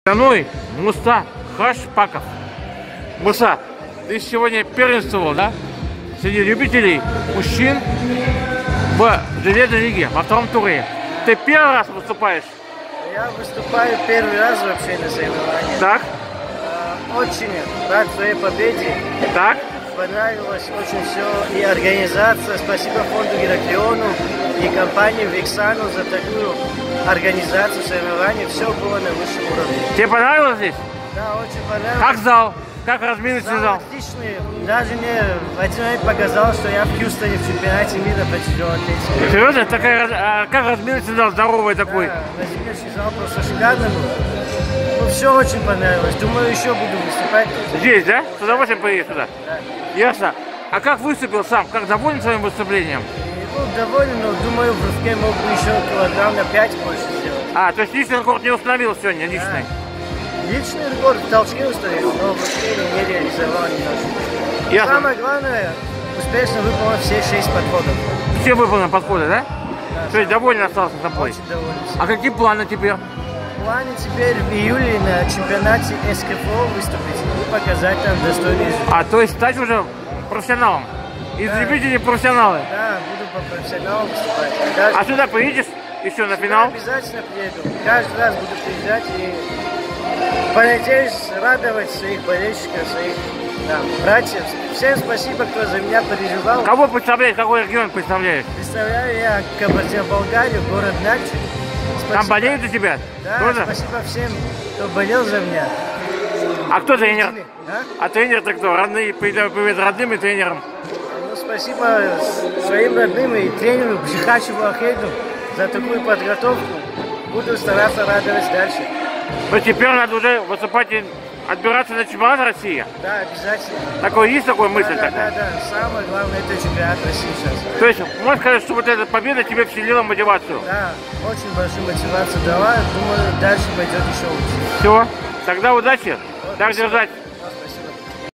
Мной Муса Хашпаков. Муса, ты сегодня первенствовал, да? Среди любителей мужчин в железной лиге, во втором туре. Ты первый раз выступаешь? Я выступаю первый раз вообще на соревнованиях. Так. Очень рад своей победе. Так. Понравилось очень все. И организация. Спасибо фонду Гераклиону и компании Виксану за такую организацию соревнований. Все было на высшем уровне. Тебе понравилось здесь? Да, очень понравилось. Как зал? Как разминочный зал? Отличный. Даже мне в один момент показалось, что я в Хьюстоне в чемпионате мира по тяжелой атлетике. Серьезно? Как разминочный зал? Здоровый такой? Да, разминочный зал просто шикарный был. Ну, все очень понравилось. Думаю, еще буду выступать. Здесь, да? С удовольствием поедешь сюда? Да. Ясно. А как выступил сам? Как доволен своим выступлением? Ну, доволен, но думаю, в рывке мог бы еще килограмм на 5 больше сделать. А, то есть личный рекорд не установил сегодня, личный? Да. Личный рекорд в толчке установил, но в рывке не реализовал немножко. Ясно. Самое главное, успешно выполнил все 6 подходов. Все выполнены подходы, да? Да, То есть доволен остался собой? очень доволен. А какие планы теперь? В плане теперь в июле на чемпионате СКФО выступить и показать там достойный результат. А, то есть стать уже профессионалом? Из любителей профессионалы? Да, буду по профессионалу выступать. А сюда поедешь еще на финал? Обязательно приеду. Каждый раз буду приезжать и понадеюсь радовать своих болельщиков, своих братьев. Всем спасибо, кто за меня переживал. Кого представляешь, какой регион представляешь? Представляю я Кабардино-Балкарию, город Накчи. Там болеют за тебя? Да, Тоже? спасибо всем, кто болел за меня. А кто тренер? А? А тренер-то кто? Родные, привет родным и тренерам. Ну, спасибо своим родным и тренеру Бжихачеву Ахеду за такую подготовку. Буду стараться радовать дальше. Но теперь надо уже выступать и отбираться на чемпионат России. Да, обязательно. Такой есть такой мысль Да. такая? Самое главное, это чемпионат России сейчас. То есть, можно сказать, что вот эта победа тебе вселила мотивацию? Да, очень большую мотивацию дала. Думаю, дальше пойдет еще лучше. Все, тогда удачи, так держать.